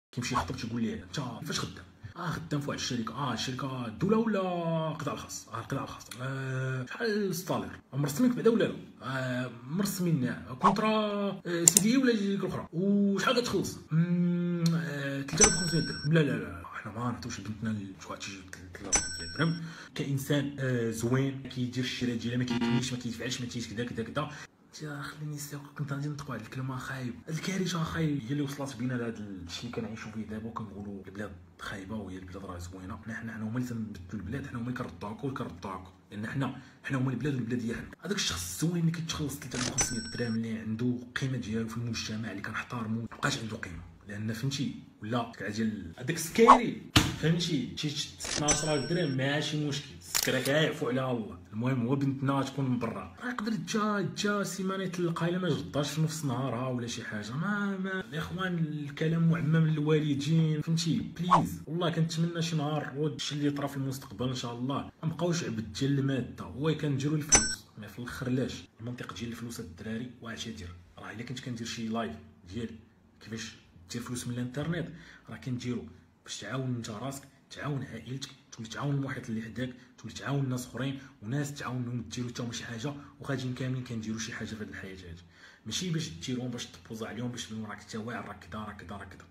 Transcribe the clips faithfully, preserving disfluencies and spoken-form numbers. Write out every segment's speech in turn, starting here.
كيمشي يخطب تيقول ليه انت فاش خدام؟ اه خدام في واحد الشركه. اه الشركه الدوله ولا القطاع الخاص؟ اه القطاع الخاص. آه شحال الصالير؟ مرسمينك بعدا ولا لا؟ آه مرسمين كونترا آه سي دي ولا ديك الاخرى. وشحال كتخلص؟ آه ثلاثة آلاف وخمسمية درهم. لا لا لا حنا ما نعطيوش بنتنا لشي واحد تيجي ثلاثة آلاف وخمسمية درهم. كانسان آه زوين كيدير الشراء ديالو ما كيكنيش ما كيدفعش ما تيش كذا كذا كذا. خليني نسيق كنت غادي نطق واحد الكلمه خايب. هاد الكارثه خايب هي اللي وصلت بينا لهاد الشيء اللي كنعيشوا فيه دابا وكنقولوا البلاد خايبه وهي البلاد راه زوينه. حنا حنا حنا هما اللي تنبدلوا البلاد. حنا هما اللي كنردوا هكا وكنردوا هكا لان حنا حنا هما البلاد والبلاد هي حنا. هذاك الشخص الزوين اللي كيتخلص ثلاثة آلاف وخمسمية درهم اللي عنده قيمه ديالو في المجتمع اللي كنحتارمو مابقاش عنده قيمه لان فهمتي ولا كاع ديال هذاك السكاري فهمتي تيشد اثناش ألف درهم ماشي مشكل سكرا كيعفو عليها الله. المهم هو بنتنا تكون من برا راه يقدر جا جا سيمانه يطلقها الا ما جداش في نفس نهارها ولا شي حاجه. ما ما يا اخوان الكلام معمم للوالدين فهمتي بليز. والله كنتمنى شي نهار هادشي اللي طرا في المستقبل ان شاء الله ما نبقاوش عبد ديال الماده. هو كنديروا الفلوس ما في الاخر لاش المنطق ديال الفلوس. الدراري واش دير راه الا كنت كندير شي لايف ديال كيفاش دير فلوس من الانترنت راه كنديرو باش تعاون انت راسك تعاون عائلتك تولي تعاون المحيط اللي حداك تولي تعاون ناس اخرين وناس تعاونهم ديروا حتى هما شي حاجه وغاديين كاملين كنديروا شي حاجه في هذه الحياه هذه. ماشي باش ديرهم باش تبوزا عليهم باش تقول راك انت واعر راك كذا راك كذا راك كذا.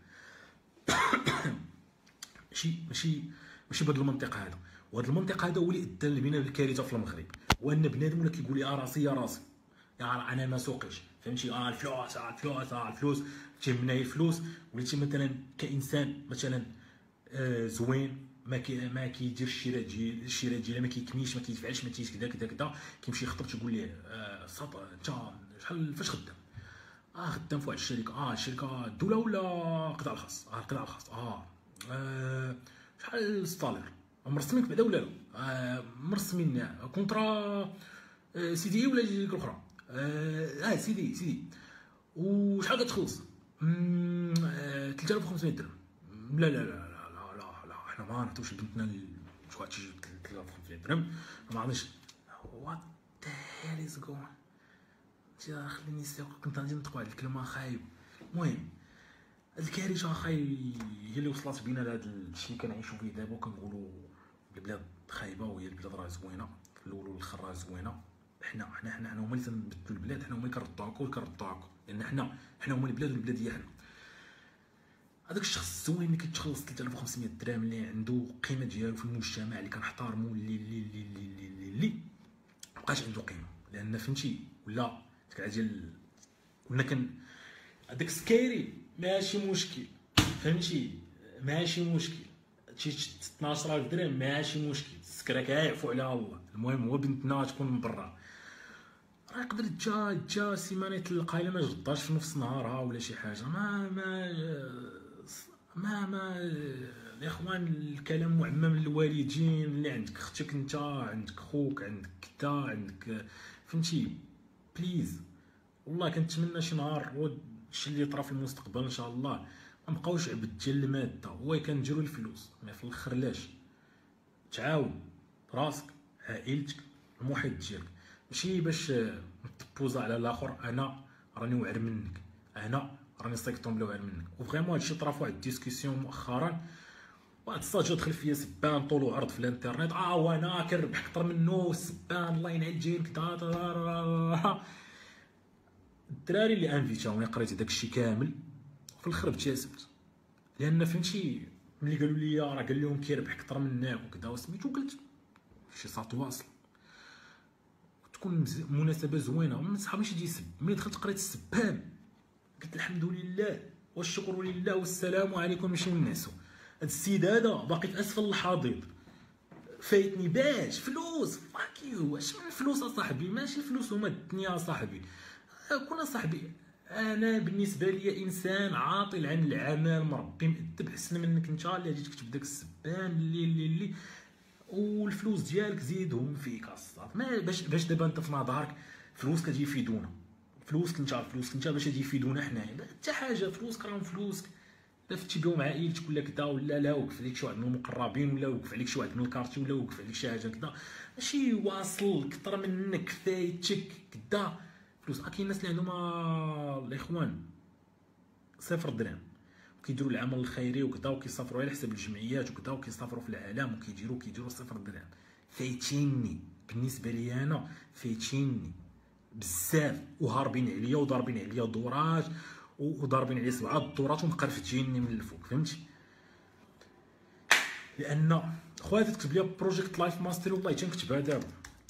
ماشي ماشي ماشي بهذا المنطق هذا. وهذا المنطق هذا هو اللي ادى بنا الكارثه في المغرب. وان بنادم ولا كيقول لي اه راسي يا راسي يا انا ما سوقيش فهمتي. اه الفلوس اه الفلوس اه الفلوس تهمنا هي الفلوس. وليتي مثلا كانسان مثلا آه زوين ما كي ما كيدير الشراء ديال الشراء ديالو ما كيكنيش ما كيدفعش ما تيش كذا كذا كذا. كيمشي يخطب تيقول ليه آه صاط انت شحال فاش خدام؟ اه خدام في واحد الشركه. اه الشركه الدوله ولا القطاع الخاص؟ اه القطاع الخاص. اه, آه شحال الصالير؟ مرسمينك بعدا ولا لا؟ آه مرسمين كونترا آه سي دي ولا ديك الاخرى. اه, آه سي دي سي دي. وشحال كتخلص؟ آه ثلاثة آلاف وخمسمية درهم. لا لا لا حنا ما نعطيوش بنتنا لشي واحد تيجي ثلاثة آلاف وخمسمية درهم. ما عرفتش وات ذا هيل از جوين. خليني نسيق كنت غادي نطق واحد الكلمه خايب. المهم هاد الكارثه خايب هي اللي وصلت بينا لهاد الشيء اللي كنعيشوا فيه دابا وكنقولوا البلاد خايبه وهي البلاد راه زوينه. في الاول والاخر راه زوينه. حنا حنا حنا هما اللي تنبدلوا البلاد. حنا هما اللي كنردوا هكا وكنردوا هكا لان حنا حنا هما البلاد والبلاد هي حنا. هذاك الشخص الزوين اللي كيتخلص ثلاثة آلاف وخمسمية درهم اللي عنده قيمه ديالو في المجتمع اللي كنحتارمو اللي اللي اللي اللي اللي, اللي مابقاش عنده قيمه لان فهمتي ولا كاع ديال ولا كان هذاك السكيري ماشي مشكل فهمتي ماشي مشكل تيشد اثناش ألف درهم ماشي مشكل سكرا كيعفو عليها الله. المهم هو بنتنا تكون من برا راه يقدر جا جا سيمانه يطلقها الا ما جداش في نفس نهارها ولا شي حاجه. ما ما ما ما يا اخوان الكلام معمم للوالدين. اللي عندك اختك انت عندك خوك عندك كذا عندك فهمتي بليز. والله كنتمنى شي نهار هادشي اللي طرا في المستقبل ان شاء الله ما نبقاوش عبد ديال الماده. هو كنديروا الفلوس ما في الاخر لاش تعاون راسك عائلتك المحيط ديالك ماشي باش تبوزا على الاخر. انا راني واعر منك انا راني سيكطون بلا واعر منك. وفريمون هادشي طرا في واحد الديسكسيون مؤخرا واحد الصاج دخل فيا سبان طول وعرض في الانترنت. اه وانا كنربح اكثر منه السبان الله ينعل جايين كذا. الدراري اللي انفيتاوني قريت داك الشيء كامل في الاخر ابتسمت لان فهمتي ملي قالوا لي راه قال لهم كيربح اكثر منك وكذا وسميتو قلت شي صات واصل تكون مناسبه زوينه ومن صحابي شي يسب. ملي دخلت قريت السبان قلت الحمد لله والشكر لله والسلام عليكم ماشي ننعسو. هاد السيد هذا باقي في اسفل الحضيض فايتني باش فلوس فاكيو. واش من فلوس اصاحبي؟ ماشي الفلوس هما الدنيا اصاحبي. كون صاحبي انا بالنسبه لي انسان عاطل عن العمل مربي مؤدب احسن منك انت اللي جيت تكتب داك السبان اللي اللي اللي والفلوس ديالك زيدهم فيك الصاط. ما باش باش دابا انت في نظرك فلوسك كتجي يفيدونا فلوسك انت فلوسك انت باش تجي يفيدونا حنايا حتى حاجه. فلوسك راهم فلوسك لا فتي بهم عائلتك ولا كذا ولا لا وقف عليك شي واحد من المقربين ولا وقف عليك شي واحد من الكارتي ولا وقف عليك شي حاجه كذا ماشي واصل اكثر منك فايتك كذا فلوس. كاين الناس اللي عندهم الاخوان صفر درهم كيديروا العمل الخيري وكذا، وكيسافروا على حساب الجمعيات وكذا، وكيسافروا في العالم وكيديروا كيديروا صفر دراهم. فايتيني بالنسبه لي انا، فايتيني بزاف، وهاربين عليا وضاربين عليا دورات وضاربين عليا سبعه دورات ومقرفتيني من الفوق، فهمتي؟ لان خويا تكتب لي بروجيكت لايف ماستري، والله تنكتبها دابا.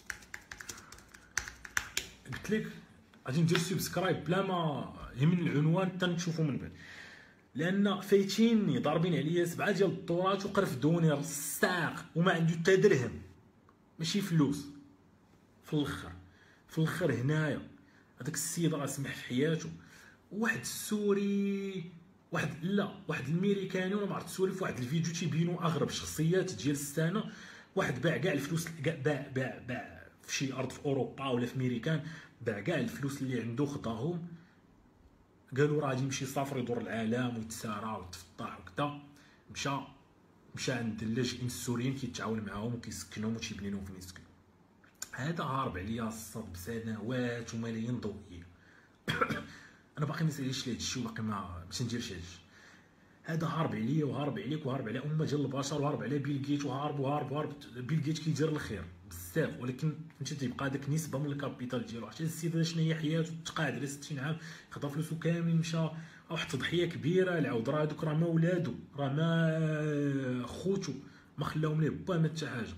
قلت لك غادي ندير سبسكرايب بلا ما يمن العنوان تنشوفو من بعد، لان فايتيني ضاربين عليا سبعه ديال الدورات وقرفدوني رصاق وما عنده حتى درهم، ماشي فلوس. في الاخر في الاخر هنايا هذاك السيد راه سمح في حياته، واحد السوري واحد لا واحد الميريكاني ولا ما عرفت السوري، في واحد الفيديو تيبينوا اغرب شخصيات ديال السنه، واحد باع كاع الفلوس، باع باع باع في شي ارض في اوروبا ولا في ميريكان، باع كاع الفلوس اللي عنده خداهم، قالوا راه غادي يمشي يسافر يدور العالم ويتسارى ويتفطح وكذا، مشى مشى عند اللاجئين السوريين كيتعاون معاهم وكيسكنهم وتيبني لهم فين يسكنوا. هذا هارب عليا الصد بسنوات وملايين ضوئيه. انا باقي ما ساليتش لهاد الشيء وباقي ما باش نديرش هاد الشيء. هذا هارب عليا وهارب عليك وهارب على امه ديال البشر وهارب على بيل جيت وهارب وهارب وهارب. بيل جيت كيدير الخير بزاف، ولكن فهمتي تيبقى داك نسبه من الكابيتال ديالو. عرفتي السيد هذا شنو هي حياته؟ تقاعد على ستين عام، خدا فلوسو كاملين، مشى واحد التضحيه كبيره. العود راه هذوك راه ما ولادو، راه ما خوتو، ما خلاهم ليه با ما حتى حاجه.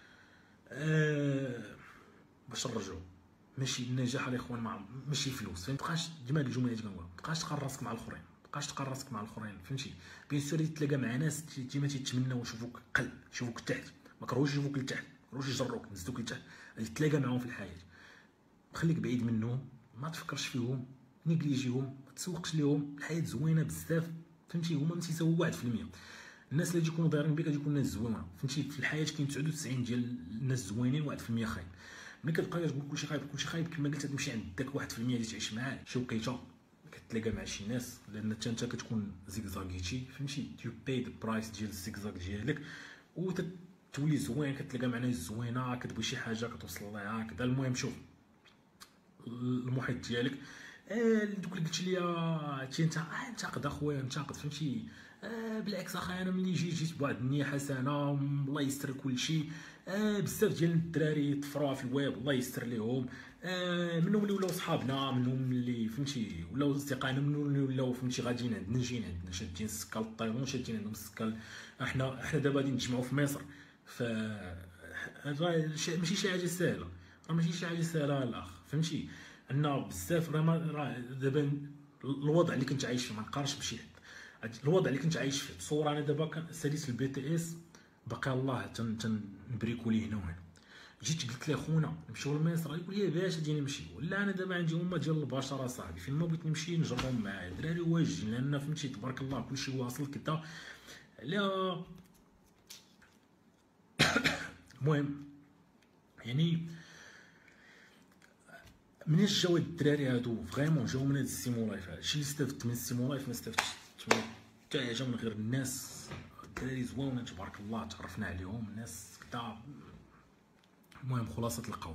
أه باش نرجعو، ماشي النجاح الاخوان مع ماشي فلوس، فهمت؟ مابقاش ديما هاد الجمله اللي كنقولها، مابقاش تقارن راسك مع الاخرين، مابقاش تقارن راسك مع الاخرين، فهمتي؟ بيان سور تتلاقى مع ناس ديما تيتمناو يشوفوك قل، يشوفوك تحت، ما كرهوش يشوفوك لتحت، ما كرهوش يجروك ينزلوك لتحت، تتلاقى معاهم في الحياه. خليك بعيد منهم، ما تفكرش فيهم، نيجليجيهم، ما تسوقش ليهم. الحياه زوينه بزاف، فهمتي؟ هما ما تيساووا واحد في المية. الناس اللي يكونوا دايرين بك غادي يكونوا ناس زوينه، فهمتي؟ في الحياه كاين تسعة وتسعين ديال الناس زوينين، واحد في المية خايب. ملي كتبقى تقول كلشي خايب كلشي خايب، كما قلت تمشي عند داك واحد في المية اللي تعيش معاه شي وقيته كتلاقى مع شي ناس، لان حتى انت كتكون زيكزاكيتي، فهمتي؟ تيو باي ذا برايس ديال الزيكزاك ديالك، وتولي زوين، كتلاقى مع ناس زوينه، كتبغي شي حاجه كتوصل لها كذا. المهم شوف المحيط ديالك. آه دوك اللي قلت لي انت انت انتقد اخويا، انتقد، فهمتي؟ آه بالعكس اخي، انا ملي جيت جيت بواحد النيه حسنه، الله يستر كلشي. آه بزاف ديال الدراري طفروها في الويب، الله يستر ليهم. آه منهم اللي ولاو صحابنا، منهم اللي فهمتي ولاو اصدقائنا، منهم اللي ولاو فهمتي غاديين عندنا، جايين عندنا شادين السكه للطيرون، شادين عندهم السكه. احنا احنا دابا غادي نتجمعوا في مصر، ف ماشي شي حاجه سهله، راه ماشي شي حاجه سهله الاخ، فهمتي؟ ان بزاف راه راه دابا الوضع اللي كنت عايش فيه ما نقارنش بشي حد. الوضع اللي كنت عايش فيه تصور انا دابا ساليت البي تي اس، باقي الله تنبريكو ليه هنا وهنا. جيت قلت ليه خونا نمشيو لمصر، يقول لي باشا ديني نمشيو. ولا انا دابا عندي امه ديال البشر اصاحبي، فين ما بغيت نمشي نجرهم معايا، دراري واجدين، لان فهمتي تبارك الله كلشي واصل كدا. لا المهم يعني مناش جاو الدراري هادو فريمون، جاو من هاد السيمو لايف. هادشي اللي استفدت من السيمو لايف، ما استفدتش حتى حاجه من غير الناس. الدراري زوينين تبارك الله، تعرفنا عليهم الناس كدا. المهم خلاصه القول،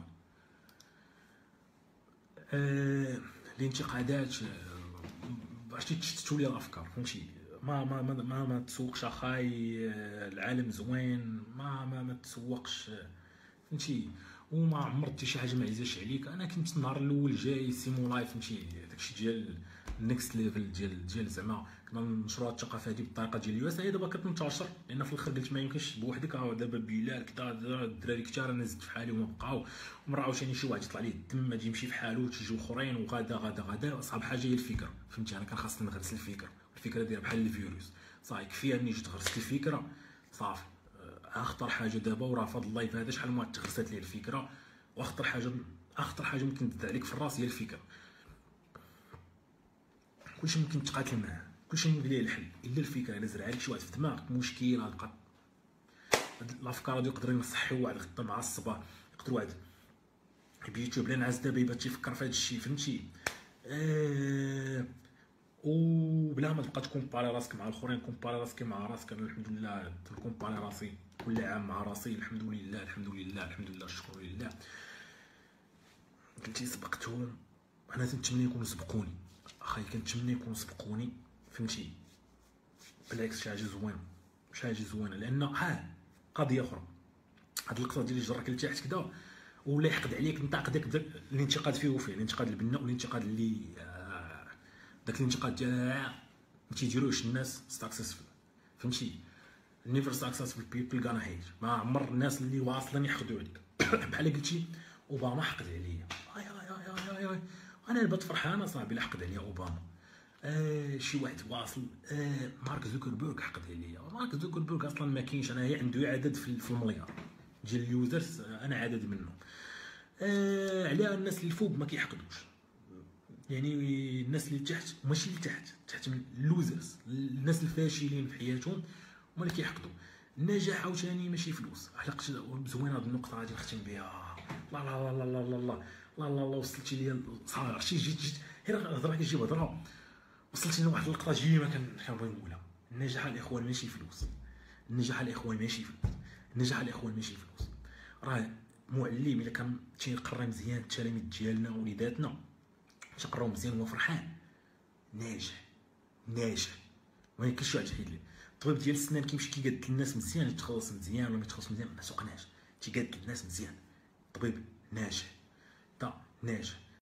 آه الانتقادات عرفتي تشتتوا لي الافكار، فهمتي؟ ما ما ما ما, ما تسوقش اخاي، العالم زوين، ما ما ما تسوقش، فهمتي؟ وما عمرتي شي حاجه ما عزاش عليك. انا كنت النهار الاول جاي سيمو لايف، فهمتي؟ داكشي ديال النكست ليفل ديال ديال زعما كنا ننشروا هاد الثقافه هادي بالطريقه ديال اليو اس. هي دابا كتنتشر، لان في الاخر قلت ما يمكنش بوحدك. ها دابا بلال كدا الدراري كثار، انا زدت في حالي وما بقاو، وما عاوتاني شي واحد يطلع ليه الدم غادي يمشي في حاله وتجيو اخرين، وغدا غدا غدا اصعب حاجه هي الفكره، فهمتي؟ انا كان خاصني نغرس الفكره، الفكره دايره بحال الفيروس، صافي كفايه اني جيت غرست الفكره صافي. اخطر حاجه دابا وراه فهاد اللايف هذا شحال ما تغرست ليه الفكره، واخطر حاجه اخطر حاجه ممكن تدع عليك في الراس هي الفكره. كلشي ممكن تقاتل معاه، كلشي ممكن ليه الحل الا الفكره. الا زرع لك شي واحد في دماغك مشكل، غتبقى هاد الافكار هادو يقدروا يصحيو واحد غدا مع الصباح، يقدر واحد بيوتيوب لا نعس دابا يبات تيفكر في هاد الشيء، فهمتي؟ آه وبلا ما تبقى تكومباري راسك مع الاخرين، كومباري راسك مع راسك. انا الحمد لله تنكومباري راسي كل عام مع راسي، الحمد لله الحمد لله الحمد لله الشكر لله. قلتي سبقتهم، انا تنتمنى يكونوا سبقوني اخاي، كنتمنى يكونوا سبقوني، فهمتي؟ بالعكس شي حاجه زوينه، شي حاجه زوينه، لان ها قضيه اخرى. هاد اللقطه ديال جرك لتحت كذا ولا يحقد عليك نطاق داك الانتقاد فيه وفيه، الانتقاد البناء والانتقاد اللي آه داك الانتقاد ديال ما تيديروش الناس ساكسيسفل، فهمتي؟ نيفر ساكسيسفل بيبل غانا هيت، ما عمر الناس اللي واصلين يحقدوا عليك. بحال قلتي اوباما حقد عليا، اي اي اي اي انا بات فرحان اصاحبي، لا حقد عليا اوباما. آه شي واحد واصل، آه مارك زوكربيرغ حقد عليا، مارك زوكربيرغ اصلا ما كاينش، انا هي عنده عدد في, في المليار ديال اليوزرز، انا عدد منهم. آه عليها الناس اللي فوق ما كيحقدوش، يعني الناس اللي تحت ماشي اللي تحت تحت من اللوزرز، الناس الفاشلين في حياتهم هما اللي كيحقدوا. النجاح عاوتاني ماشي فلوس، حلقت زوينه هاد النقطه غادي نختم بها. لا لا لا لا لا لا لا لا لا لا وصلتي ليا صافي، عرفتي جيت جيت غير هضره كتجيب هضره، وصلتي لواحد اللقطه ديما كنبغي نقولها. النجاح الاخوان ماشي فلوس، النجاح الاخوان ماشي فلوس، النجاح الاخوان ماشي فلوس. راه معلم الا كان تيقرا مزيان التلاميذ ديالنا وليداتنا تيقراو مزيان وهو فرحان ناجح ناجح، ما يمكنش شي واحد يحيد ليه. الطبيب ديال السنان كيمشي كيقاد الناس مزيان، يتخلص مزيان ولا ما يتخلص مزيان ما سوقناش، تيقاد الناس مزيان. طبيب ناجح تا ناجح.